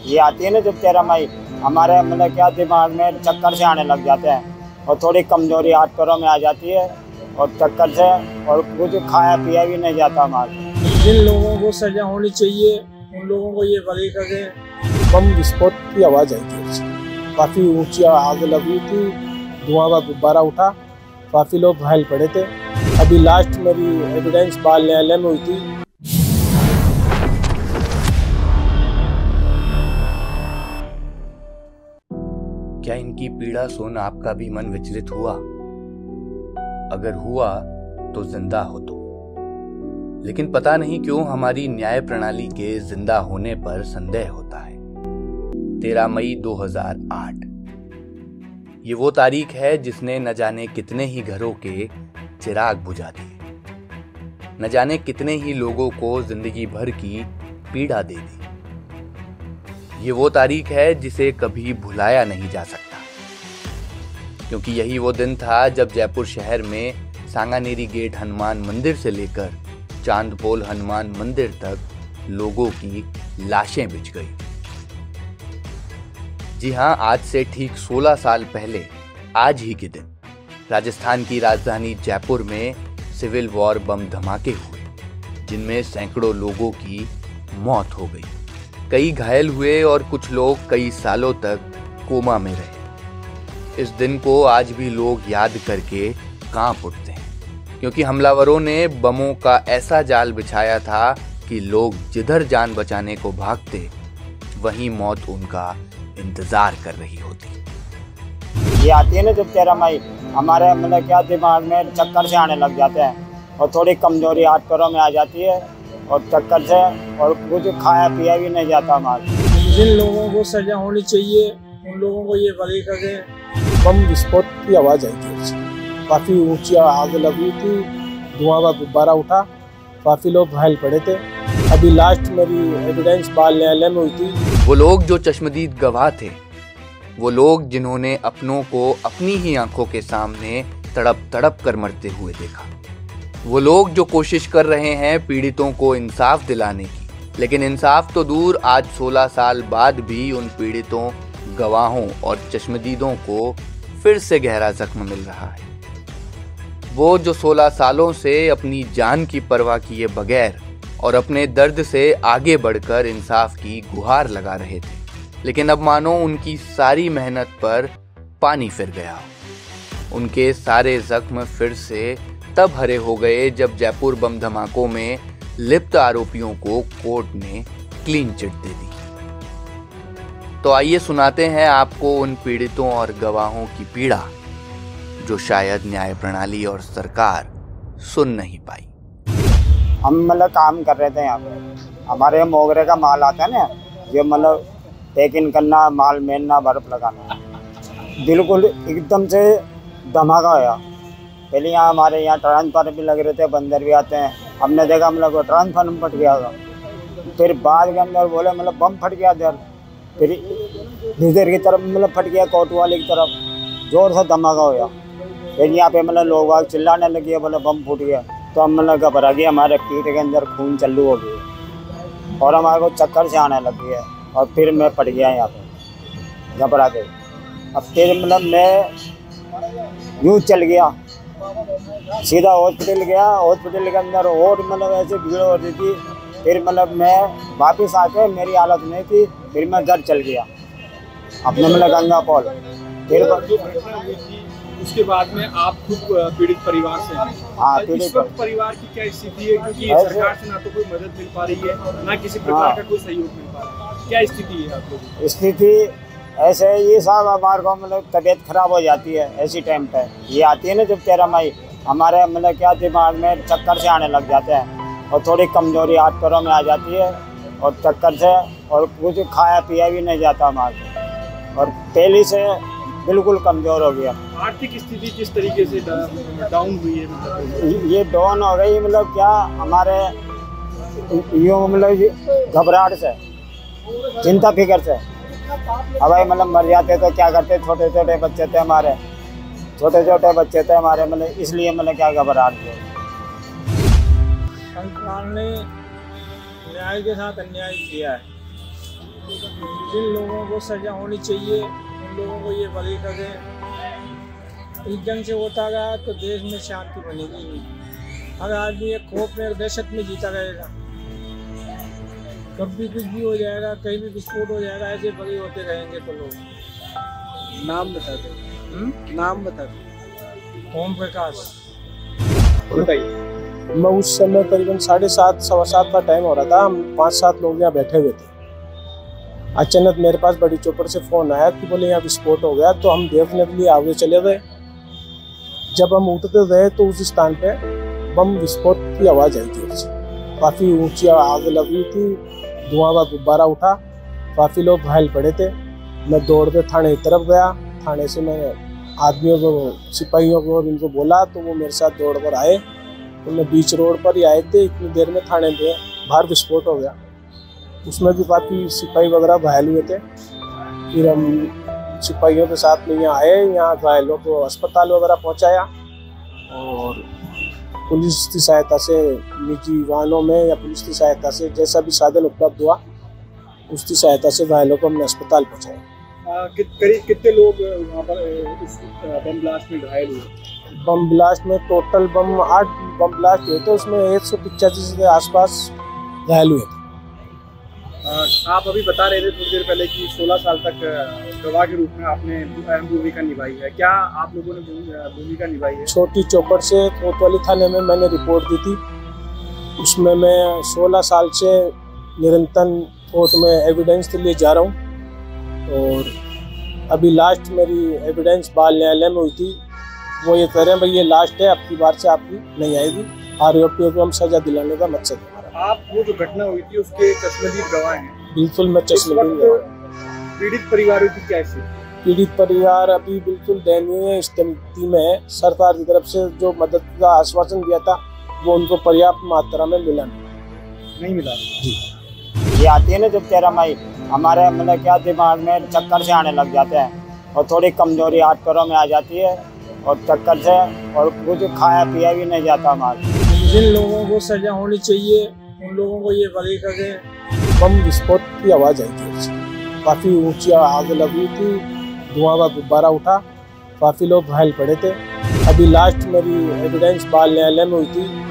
ये आती है ना जब 13 मई, हमारे मतलब क्या दिमाग में चक्कर से आने लग जाते हैं और थोड़ी कमजोरी हाथ पैरों में आ जाती है और चक्कर से, और कुछ खाया पिया भी नहीं जाता हमारे। जिन लोगों को सजा होनी चाहिए उन लोगों को ये बरी करें। बम विस्फोट की आवाज़ आई थी, काफ़ी ऊंची आग लगी थी, धुआं का गुब्बारा उठा, काफ़ी लोग घायल पड़े थे। अभी लास्ट मेरी एविडेंस बाल न्यायालय में हुई थी। क्या इनकी पीड़ा सुन आपका भी मन विचलित हुआ? अगर हुआ तो जिंदा हो तो। लेकिन पता नहीं क्यों हमारी न्याय प्रणाली के जिंदा होने पर संदेह होता है। 13 मई 2008 ये वो तारीख है जिसने न जाने कितने ही घरों के चिराग बुझा दिए, न जाने कितने ही लोगों को जिंदगी भर की पीड़ा दे दी। ये वो तारीख है जिसे कभी भुलाया नहीं जा सकता, क्योंकि यही वो दिन था जब जयपुर शहर में सांगानेरी गेट हनुमान मंदिर से लेकर चांदपोल हनुमान मंदिर तक लोगों की लाशें बिछ गई। जी हां, आज से ठीक 16 साल पहले आज ही के दिन राजस्थान की राजधानी जयपुर में सिविल वॉर बम धमाके हुए, जिनमें सैकड़ों लोगों की मौत हो गई, कई घायल हुए और कुछ लोग कई सालों तक कोमा में रहे। इस दिन को आज भी लोग याद करके कांप उठते हैं, क्योंकि हमलावरों ने बमों का ऐसा जाल बिछाया था कि लोग जिधर जान बचाने को भागते वहीं मौत उनका इंतजार कर रही होती। ये आती है ना जब 13 मई, हमारे मतलब क्या दिमाग में चक्कर से आने लग जाते हैं और थोड़ी कमजोरी हाथ पैरों में आ जाती है और चक्कर से, और कुछ खाया पिया भी नहीं जाता हमारे। जिन लोगों को सजा होनी चाहिए उन लोगों को ये बरी करें। बम विस्फोट की आवाज़ आई थी, काफ़ी ऊंची आग लगी थी, धुआं का गुब्बारा उठा, काफ़ी लोग घायल पड़े थे। अभी लास्ट मेरी एविडेंस बाल न्यायालय में हुई थी। वो लोग जो चश्मदीद गवाह थे, वो लोग जिन्होंने अपनों को अपनी ही आंखों के सामने तड़प तड़प कर मरते हुए देखा, वो लोग जो कोशिश कर रहे हैं पीड़ितों को इंसाफ दिलाने की, लेकिन इंसाफ तो दूर, आज 16 साल बाद भी उन पीड़ितों, गवाहों और चश्मदीदों को फिर से गहरा जख्म मिल रहा है। वो जो 16 सालों से अपनी जान की परवाह किए बगैर और अपने दर्द से आगे बढ़कर इंसाफ की गुहार लगा रहे थे, लेकिन अब मानो उनकी सारी मेहनत पर पानी फिर गया। उनके सारे जख्म फिर से तब हरे हो गए जब जयपुर बम धमाकों में लिप्त आरोपियों को कोर्ट ने क्लीन चिट दे दी। तो आइए सुनाते हैं आपको उन पीड़ितों और गवाहों की पीड़ा जो शायद न्याय प्रणाली और सरकार सुन नहीं पाई। हम मतलब काम कर रहे थे यहाँ पे, हमारे मोगरे का माल आता है ना, जो मतलब पैकिंग करना, माल मेलना, बर्फ लगाना, बिल्कुल एकदम से धमाका होया। पहले यहाँ हमारे यहाँ ट्रांसफार्मर भी लग रहे थे, बंदर भी आते हैं, हमने देखा मतलब ट्रांसफार्मर फट गया था। फिर बाद के अंदर बोले मतलब बम फट गया इधर, फिर इधर की तरफ मतलब फट गया, कोतवाली की तरफ जोर से धमाका होया। फिर यहाँ पे मतलब लोग आग चिल्लाने लगे, बोले बम फूट गया। तो हम मतलब घबरा गए, हमारे पीठ के अंदर खून चालू हो गया और हमारे को चक्कर से आने लग गया और फिर मैं पड़ गया यहाँ पे घबरा के। अब फिर मतलब मैं यूँ चल गया, सीधा हॉस्पिटल गया। हॉस्पिटल के अंदर और मतलब ऐसे भीड़ हो रही थी। फिर मतलब मैं वापस आके मेरी हालत नहीं थी, फिर मैं घर चल गया अपने मतलब गंगा पॉल। फिर उसके बाद में आप खुद पीड़ित परिवार से हैं। हाँ, इस वक्त परिवार की क्या स्थिति है, क्योंकि सरकार से ना तो कोई मदद मिल पा रही है, ना किसी प्रकार का कोई सहयोग मिल पा रहा है, क्या स्थिति है आप लोगों की? स्थिति ऐसे ये साहब, हमारे को मतलब तबीयत खराब हो जाती है ऐसी टाइम पे। ये आती है ना जब 13 मई, हमारे मतलब क्या दिमाग में चक्कर से आने लग जाते हैं और थोड़ी कमजोरी हाथ पैरों में आ जाती है और चक्कर से, और कुछ खाया पिया भी नहीं जाता हमारे, और पहले से बिल्कुल कमज़ोर हो गया। आर्थिक स्थिति किस तरीके से डाउन हुई है? मतलब ये डाउन हो गई, मतलब क्या हमारे यूँ मतलब घबराहट से, चिंता फिक्र से। अब भाई मतलब मर जाते तो क्या करते, छोटे छोटे बच्चे थे हमारे, मतलब इसलिए मतलब क्या घबराहट थी। सरकार ने न्याय के साथ अन्याय किया है। जिन लोगों को सजा होनी चाहिए उन लोगों को ये बरी करे। इस जंग से होता गया तो देश में शांति बनेगी नहीं। हर आदमी एक खौफ में, दहशत में जीता रहेगा। कभी कुछ भी हो जाएगा, कहीं भी विस्फोट हो जाएगा, ऐसे बड़ी होते रहेंगे तो लोग। नाम बता दो। नाम बता दो। ओम प्रकाश। बताइए। मैं उस समय करीबन 7:30 7:15 का टाइम हो रहा था। हम 5-7 लोग यहाँ बैठे हुए थे। अचानक मेरे पास बड़ी चौपर से फोन आया कि बोले यहाँ विस्फोट हो गया। तो हम देखने के लिए आगे चले गए। जब हम उठते गए तो उस स्थान पे बम विस्फोट की आवाज़ आई थी। काफ़ी ऊंची आग लगी थी, धुआं का गुब्बारा उठा, काफ़ी लोग घायल पड़े थे। मैं दौड़ के थाने की तरफ गया। थाने से मैं आदमियों को, सिपाहियों को और इनको बोला तो वो मेरे साथ दौड़ कर आए। तो मैं बीच रोड पर ही आए थे, इतनी देर में थाने में बाहर विस्फोट हो गया। उसमें भी काफ़ी सिपाही वगैरह घायल हुए थे। फिर हम सिपाहियों के साथ में यहाँ आए, यहाँ घायलों को अस्पताल वगैरह पहुँचाया और पुलिस की सहायता से, निजी वाहनों में या पुलिस की सहायता से जैसा भी साधन उपलब्ध हुआ उसकी सहायता से घायलों को हमने अस्पताल पहुँचाया। करीब कितने लोग वहाँ पर इस बम ब्लास्ट में घायल हुए? बम ब्लास्ट में टोटल 8 बम ब्लास्ट हुए थे, उसमें 185 के आसपास घायल हुए थे। आप अभी बता रहे थे थोड़ी देर पहले कि 16 साल तक गवाह के रूप में आपने अहम भूमिका निभाई है। क्या आप लोगों ने भूमिका निभाई है? छोटी चौपड़ से कोतवाली थाने में मैंने रिपोर्ट दी थी। उसमें मैं 16 साल से निरंतर कोर्ट में एविडेंस के लिए जा रहा हूँ और अभी लास्ट मेरी एविडेंस बाल न्यायालय में हुई थी। वो ये कह रहे हैं भाई ये लास्ट है, अब की बार से आपकी नहीं आएगी। आरोपियों को हम सजा दिलाने का मकसद है हमारा। आप वो जो घटना हुई थी उसके चश्मदीद गवाह हैं? बिल्कुल मैं चश्मदीद गवाह। पीड़ित परिवारों की क्या स्थिति? पीड़ित परिवार अभी बिल्कुल दयनीय स्थिति में है। सरकार की तरफ से जो मदद का आश्वासन दिया था वो उनको पर्याप्त मात्रा में मिला नहीं मिला। जी। ये आती है ना जब 13 मई, हमारे मतलब क्या दिमाग में चक्कर से आने लग जाते हैं और थोड़ी कमजोरी हाथ पैरों में आ जाती है और चक्कर से, और कुछ खाया पिया भी नहीं जाता हमारे। जिन लोगों को सजा होनी चाहिए उन लोगों को ये बरी करे। बम विस्फोट की आवाज़ आई थी। काफ़ी ऊंची आग लगी थी, धुआं का गुब्बारा उठा, काफ़ी लोग घायल पड़े थे। अभी लास्ट मेरी एविडेंस बाल न्यायालय में हुई थी।